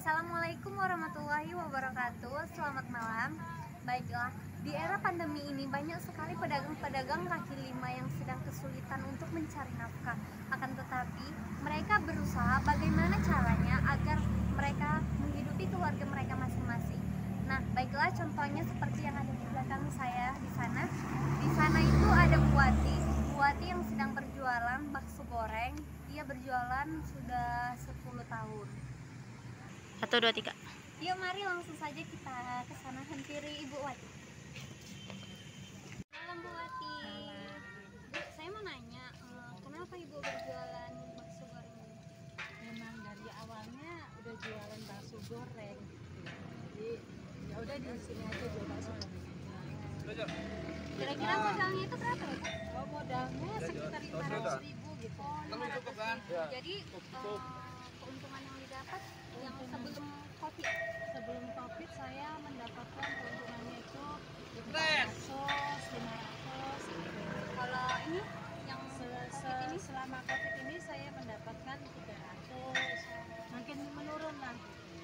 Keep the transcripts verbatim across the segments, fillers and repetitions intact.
Assalamualaikum warahmatullahi wabarakatuh. Selamat malam. Baiklah, di era pandemi ini banyak sekali pedagang-pedagang kaki lima yang sedang kesulitan untuk mencari nafkah. Akan tetapi, mereka berusaha bagaimana caranya agar mereka menghidupi keluarga mereka masing-masing. Nah, baiklah contohnya seperti yang ada di belakang saya di sana. Di sana itu ada Bu Wati, Bu Wati yang sedang berjualan bakso goreng. Dia berjualan sudah sepuluh tahun. Satu, dua, tiga. Yuk mari langsung saja kita ke sana hampiri Ibu Wati. Malam Bu Wati. Bu, saya mau nanya, kenapa Ibu berjualan bakso goreng ini? Memang dari awalnya udah jualan bakso goreng, jadi ya udah di sini aja jual bakso goreng. Kira-kira modalnya itu berapa ya Bu? Oh, modalnya sekitar lima ratus ribu gitu. Oh, lima ratus ribu. Jadi uh, keuntungan yang didapat yang sebelum COVID. Sebelum covid saya mendapatkan keuntungannya itu empat ratus, lima ratus gitu. Kalau ini yang Se- COVID se- ini selama covid ini saya mendapatkan tiga ratus, makin menurun lah.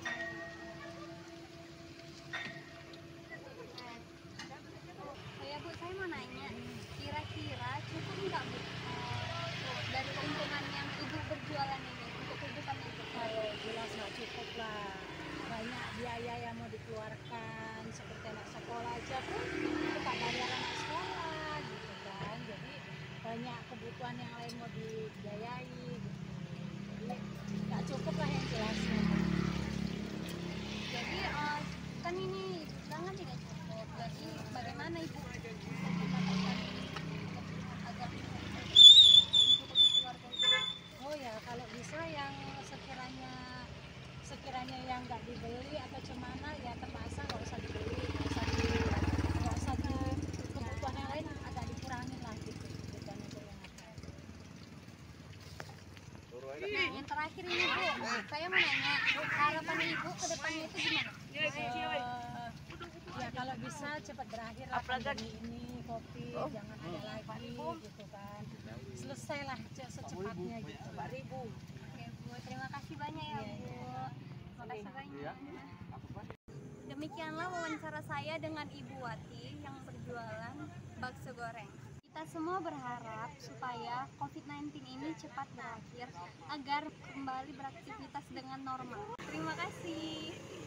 saya Bu, saya mau nanya, kira-kira cukup nggak Bu uh, dari keuntungan yang Ibu berjualan ini untuk kehidupan Ibu? Kalau jelas nggak cukup lah, banyak biaya yang mau dikeluarkan, seperti anak sekolah aja pun kita bayar anak sekolah gitu kan, jadi banyak kebutuhan yang lain mau dibiayai gitu. Jadi nggak cukup lah yang jelasnya. Jadi uh, kan ini sangat tidak cukup. Jadi bagaimana Ibu bisa mendapatkan ini agar bisa mencukupi keluarga Ibu? Oh ya, kalau bisa yang sekiranya sekiranya yang nggak dibeli atau cemana ya terpaksa nggak usah dibeli, nggak usah di nggak usah di kebutuhan yang lain agak dikurangin lah gitu kebutuhan itu yang ada. Nah, yang terakhir ini Bu, saya mau nanya, harapan Ibu ke depannya itu gimana? Eh, ya kalau bisa cepat berakhir lah pandemi ini, covid jangan ada lagi gitu kan, selesai lah ce- secepatnya gitu. Oke Bu, terima kasih banyak ya Bu. Terima kasih banyak. Demikianlah wawancara saya dengan Ibu Wati yang berjualan bakso goreng. Kita semua berharap supaya covid sembilan belas ini cepat berakhir agar kembali beraktivitas dengan normal. Terima kasih.